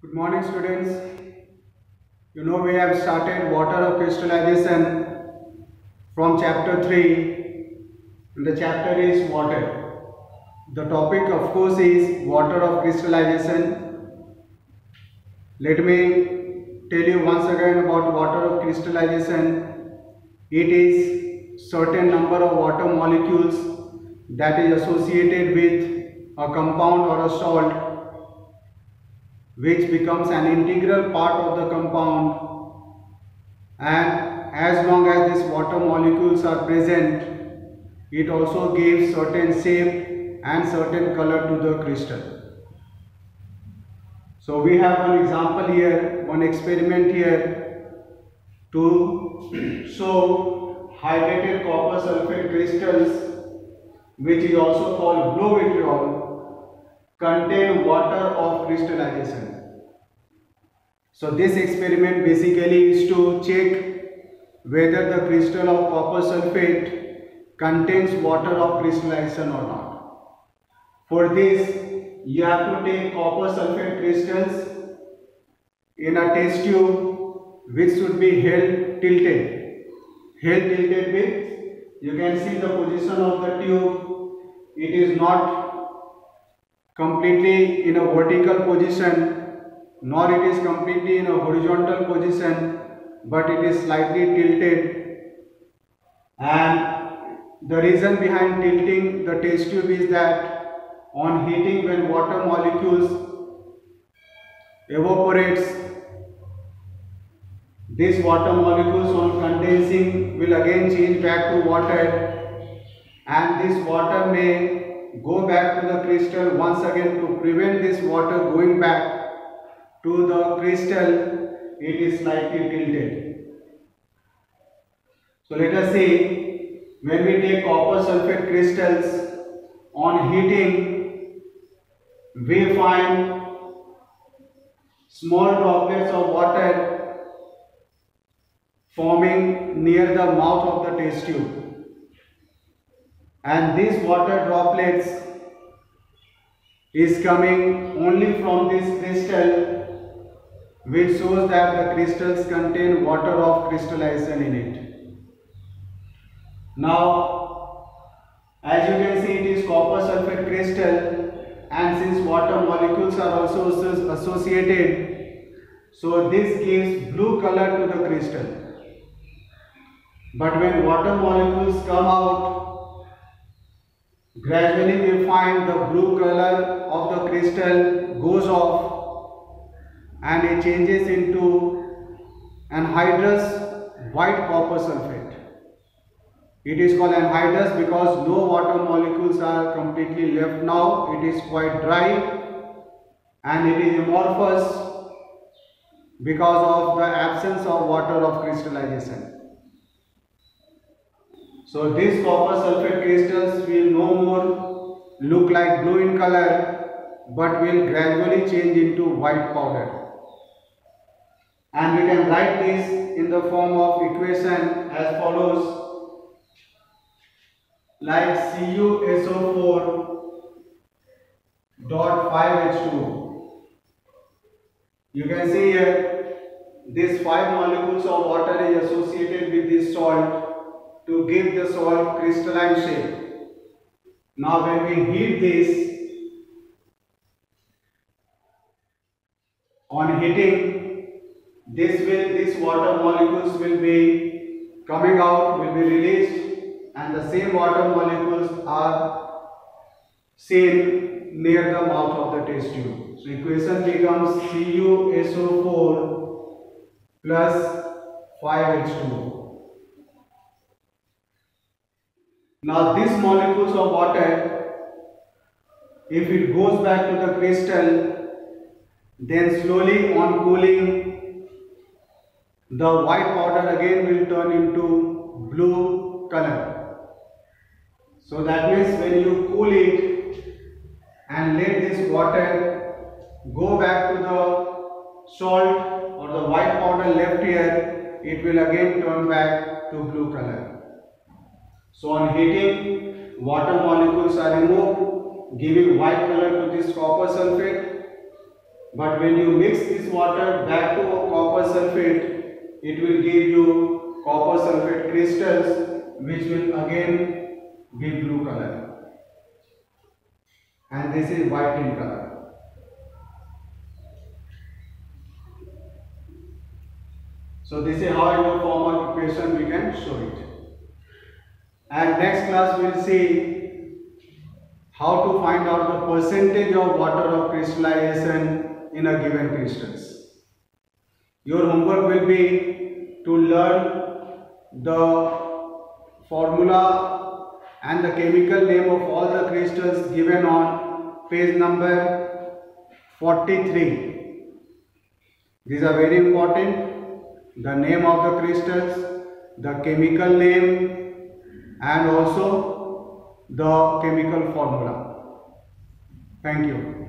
Good morning, students. We have started water of crystallization from chapter 3, and the chapter is water. The topic, of course, is water of crystallization. Let me tell you once again about water of crystallization. It is certain number of water molecules that is associated with a compound or a salt, which becomes an integral part of the compound, and as long as these water molecules are present, it also gives certain shape and certain color to the crystal. So we have one example here, one experiment here to show hydrated copper sulfate crystals, which is also called blue vitriol, contain water of crystallization. So this experiment basically is to check whether the crystal of copper sulfate contains water of crystallization or not. For this, you have to take copper sulfate crystals in a test tube which should be held tilted. Held tilted means you can see the position of the tube. It is not completely in a vertical position, nor it is completely in a horizontal position, but it is slightly tilted. And the reason behind tilting the test tube is that on heating, when water molecules evaporates, these water molecules on condensing will again change back to water, and this water may go back to the crystal once again. To prevent this water going back to the crystal, it is slightly tilted. So let us see, when we take copper sulfate crystals on heating, we find small droplets of water forming near the mouth of the test tube. And these water droplets is coming only from this crystal, which shows that the crystals contain water of crystallization in it. Now, as you can see, it is copper sulfate crystal, and since water molecules are also associated, so this gives blue color to the crystal. But when water molecules come out, gradually we find the blue color of the crystal goes off and it changes into anhydrous white copper sulfate. It is called anhydrous because no water molecules are completely left now. It is quite dry and it is amorphous because of the absence of water of crystallization. So these copper sulfate crystals will no more look like blue in color, but will gradually change into white powder. And we can write this in the form of equation as follows, like CuSO4 dot 5H2. You can see here, these 5 molecules of water is associated with this salt to give the salt crystalline shape. Now when we heat this, on heating, these water molecules will be coming out, will be released, and the same water molecules are seen near the mouth of the test tube. So equation becomes CuSO4 plus 5H2. Now these molecules of water, if it goes back to the crystal, then slowly on cooling, the white powder again will turn into blue color. So that means when you cool it and let this water go back to the salt or the white powder left here, it will again turn back to blue color. So on heating, water molecules are removed, giving white color to this copper sulfate. but when you mix this water back to a copper sulfate, it will give you copper sulfate crystals, which will again give blue color, and this is white in color. So this is how in the form of equation we can show it. And next class we will see how to find out the percentage of water of crystallization in a given crystals. Your homework will be to learn the formula and the chemical name of all the crystals given on page number 43. These are very important. The name of the crystals, the chemical name, and also the chemical formula. Thank you.